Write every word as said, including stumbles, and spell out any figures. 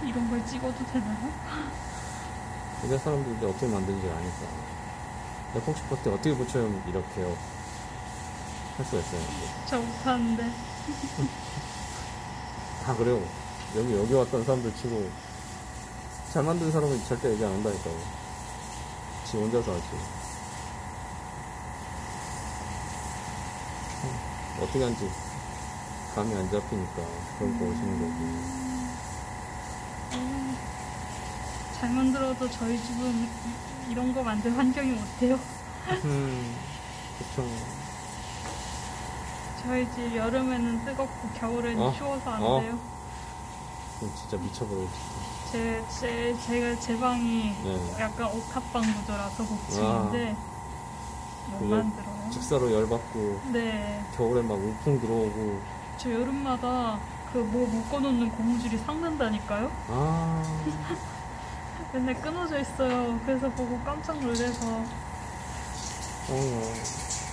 이런 걸 찍어도 되나요? 우리나라 사람들이 어떻게 만드는지 아니까. 에폭시 퍼트 어떻게 붙여요? 이렇게 할 수가 있어요. 저 못하는데. 다 그래요. 여기 여기 왔던 사람들 치고 잘 만든 사람은 절대 얘기 안 한다니까요. 지 혼자서 하지. 어떻게 하는지 감이 안 잡히니까 그런 거 오시는 거고. 음, 잘 만들어도 저희 집은 이, 이런 거 만들 환경이 못 돼요. 음, 그쵸. 저희 집 여름에는 뜨겁고 겨울에는 어? 추워서 안 어? 돼요. 그럼 진짜 미쳐버려. 제, 제, 제가 제 방이 네. 약간 옥탑방 구조라서 복층인데 못 그게 만들어요. 직사로 열받고 네. 겨울에 막 우풍 들어오고. 저 여름마다 그 뭐 묶어놓는 고무줄이 삭는다니까요? 아. 맨날 끊어져 있어요. 그래서 보고 깜짝 놀래서. 어.